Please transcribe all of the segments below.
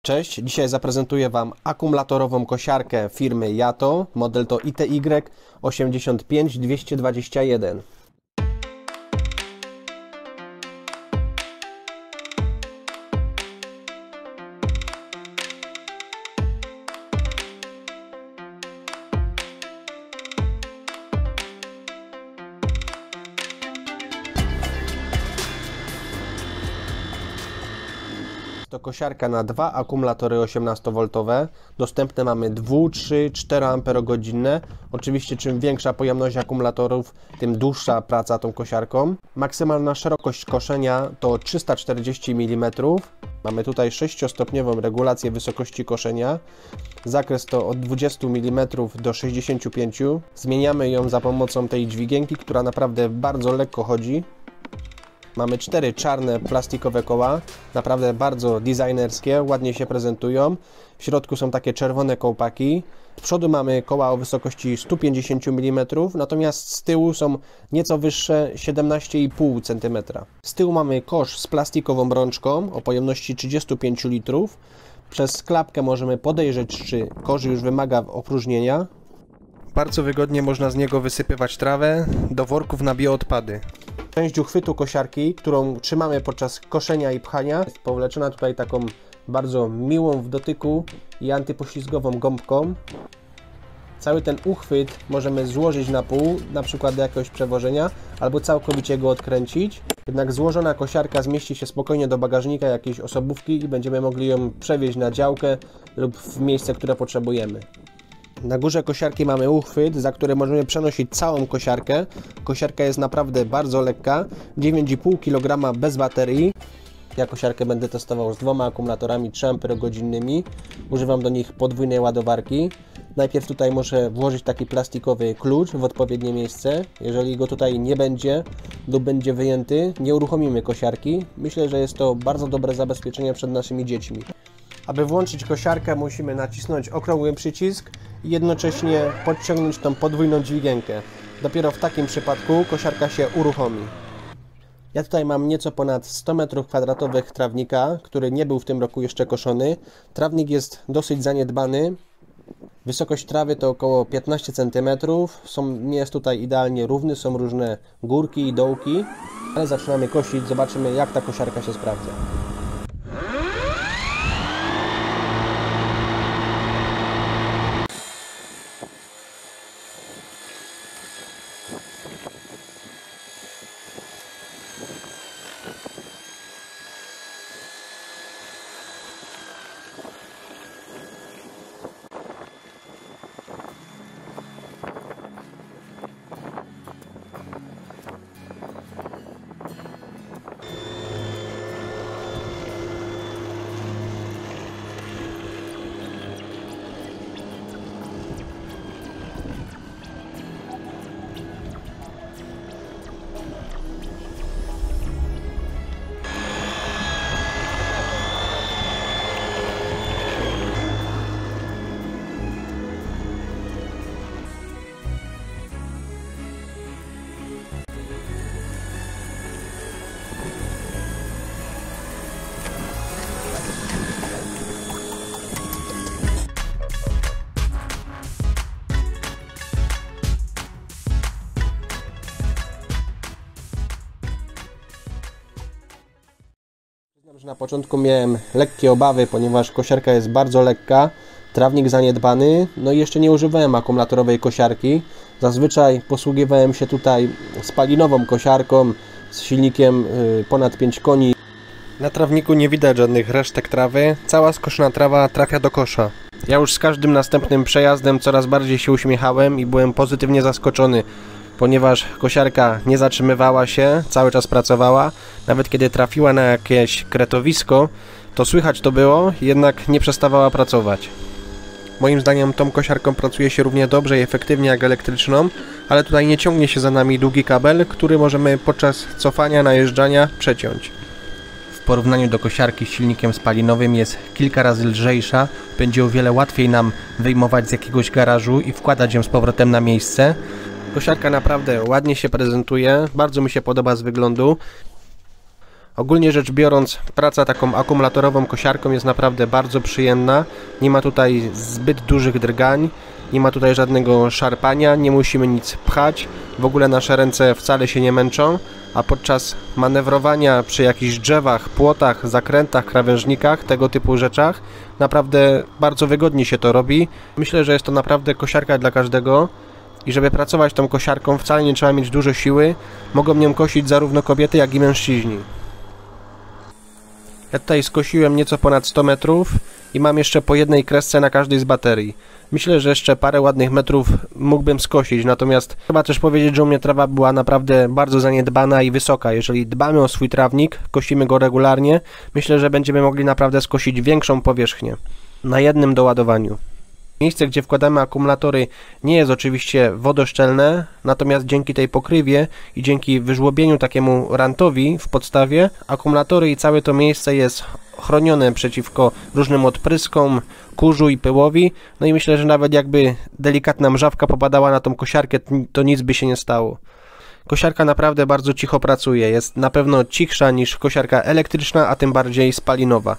Cześć, dzisiaj zaprezentuję Wam akumulatorową kosiarkę firmy Yato, model to ITY 85221. To kosiarka na dwa akumulatory 18V. Dostępne mamy 2, 3, 4 Ah. Oczywiście czym większa pojemność akumulatorów, tym dłuższa praca tą kosiarką. Maksymalna szerokość koszenia to 340 mm. Mamy tutaj 6-stopniową regulację wysokości koszenia. Zakres to od 20 mm do 65 mm. Zmieniamy ją za pomocą tej dźwigienki, która naprawdę bardzo lekko chodzi. Mamy 4 czarne plastikowe koła, naprawdę bardzo designerskie, ładnie się prezentują. W środku są takie czerwone kołpaki. Z przodu mamy koła o wysokości 150 mm, natomiast z tyłu są nieco wyższe, 17,5 cm. Z tyłu mamy kosz z plastikową rączką o pojemności 35 litrów. Przez klapkę możemy podejrzeć, czy kosz już wymaga opróżnienia. Bardzo wygodnie można z niego wysypywać trawę do worków na bioodpady. Część uchwytu kosiarki, którą trzymamy podczas koszenia i pchania, jest powleczona tutaj taką bardzo miłą w dotyku i antypoślizgową gąbką. Cały ten uchwyt możemy złożyć na pół, na przykład do jakiegoś przewożenia, albo całkowicie go odkręcić. Jednak złożona kosiarka zmieści się spokojnie do bagażnika jakiejś osobówki i będziemy mogli ją przewieźć na działkę lub w miejsce, które potrzebujemy. Na górze kosiarki mamy uchwyt, za który możemy przenosić całą kosiarkę. Kosiarka jest naprawdę bardzo lekka, 9,5 kg bez baterii. Ja kosiarkę będę testował z 2 akumulatorami 3 Ah. Używam do nich podwójnej ładowarki. Najpierw tutaj muszę włożyć taki plastikowy klucz w odpowiednie miejsce. Jeżeli go tutaj nie będzie lub będzie wyjęty, nie uruchomimy kosiarki. Myślę, że jest to bardzo dobre zabezpieczenie przed naszymi dziećmi. Aby włączyć kosiarkę, musimy nacisnąć okrągły przycisk i jednocześnie podciągnąć tą podwójną dźwigienkę. Dopiero w takim przypadku kosiarka się uruchomi. Ja tutaj mam nieco ponad 100 m2 trawnika, który nie był w tym roku jeszcze koszony. Trawnik jest dosyć zaniedbany. Wysokość trawy to około 15 cm. Nie jest tutaj idealnie równy, są różne górki i dołki. Ale zaczynamy kosić, zobaczymy jak ta kosiarka się sprawdza. Na początku miałem lekkie obawy, ponieważ kosiarka jest bardzo lekka, trawnik zaniedbany, no i jeszcze nie używałem akumulatorowej kosiarki. Zazwyczaj posługiwałem się tutaj spalinową kosiarką z silnikiem ponad 5 koni. Na trawniku nie widać żadnych resztek trawy, cała skoszona trawa trafia do kosza. Ja już z każdym następnym przejazdem coraz bardziej się uśmiechałem i byłem pozytywnie zaskoczony, ponieważ kosiarka nie zatrzymywała się, cały czas pracowała. Nawet kiedy trafiła na jakieś kretowisko, to słychać to było, jednak nie przestawała pracować. Moim zdaniem tą kosiarką pracuje się równie dobrze i efektywnie jak elektryczną, ale tutaj nie ciągnie się za nami długi kabel, który możemy podczas cofania, najeżdżania przeciąć. W porównaniu do kosiarki z silnikiem spalinowym jest kilka razy lżejsza, będzie o wiele łatwiej nam wyjmować z jakiegoś garażu i wkładać ją z powrotem na miejsce. Kosiarka naprawdę ładnie się prezentuje, bardzo mi się podoba z wyglądu. Ogólnie rzecz biorąc, praca taką akumulatorową kosiarką jest naprawdę bardzo przyjemna. Nie ma tutaj zbyt dużych drgań, nie ma tutaj żadnego szarpania, nie musimy nic pchać. W ogóle nasze ręce wcale się nie męczą, a podczas manewrowania przy jakichś drzewach, płotach, zakrętach, krawężnikach, tego typu rzeczach, naprawdę bardzo wygodnie się to robi. Myślę, że jest to naprawdę kosiarka dla każdego. I żeby pracować tą kosiarką wcale nie trzeba mieć dużo siły. Mogą nią kosić zarówno kobiety, jak i mężczyźni. Ja tutaj skosiłem nieco ponad 100 metrów i mam jeszcze po jednej kresce na każdej z baterii. Myślę, że jeszcze parę ładnych metrów mógłbym skosić, natomiast trzeba też powiedzieć, że u mnie trawa była naprawdę bardzo zaniedbana i wysoka. Jeżeli dbamy o swój trawnik, kosimy go regularnie, myślę, że będziemy mogli naprawdę skosić większą powierzchnię na jednym doładowaniu. Miejsce, gdzie wkładamy akumulatory, nie jest oczywiście wodoszczelne, natomiast dzięki tej pokrywie i dzięki wyżłobieniu takiemu rantowi w podstawie, akumulatory i całe to miejsce jest chronione przeciwko różnym odpryskom, kurzu i pyłowi. No i myślę, że nawet jakby delikatna mrzawka popadała na tą kosiarkę, to nic by się nie stało. Kosiarka naprawdę bardzo cicho pracuje, jest na pewno cichsza niż kosiarka elektryczna, a tym bardziej spalinowa.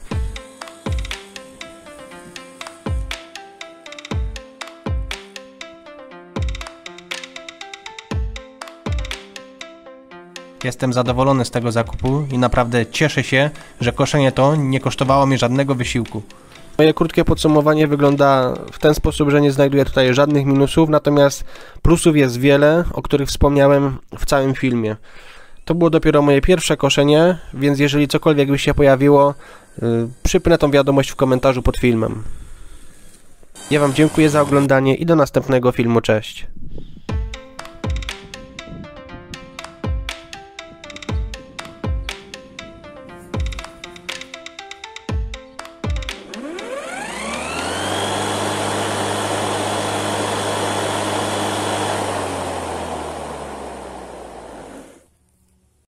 Jestem zadowolony z tego zakupu i naprawdę cieszę się, że koszenie to nie kosztowało mi żadnego wysiłku. Moje krótkie podsumowanie wygląda w ten sposób, że nie znajduję tutaj żadnych minusów, natomiast plusów jest wiele, o których wspomniałem w całym filmie. To było dopiero moje pierwsze koszenie, więc jeżeli cokolwiek by się pojawiło, przypnę tą wiadomość w komentarzu pod filmem. Ja Wam dziękuję za oglądanie i do następnego filmu, cześć!